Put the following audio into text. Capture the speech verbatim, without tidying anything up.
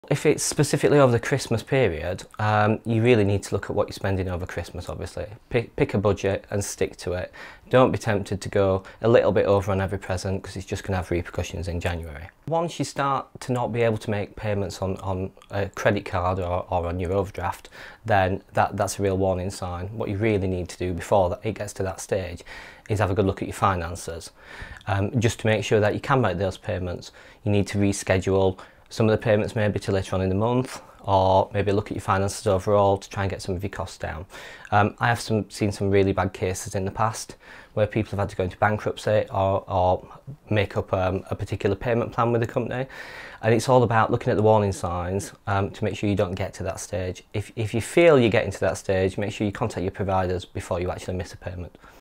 If it's specifically over the Christmas period, um, you really need to look at what you're spending over Christmas, obviously. Pick, pick a budget and stick to it. Don't be tempted to go a little bit over on every present, because it's just going to have repercussions in January. Once you start to not be able to make payments on, on a credit card or, or on your overdraft, then that, that's a real warning sign. What you really need to do before that, it gets to that stage is have a good look at your finances. Um, just to make sure that you can make those payments, you need to reschedule some of the payments maybe to later on in the month, or maybe look at your finances overall to try and get some of your costs down. Um, I have some, seen some really bad cases in the past where people have had to go into bankruptcy or, or make up um, a particular payment plan with the company. And it's all about looking at the warning signs um, to make sure you don't get to that stage. If, if you feel you're getting to that stage, make sure you contact your providers before you actually miss a payment.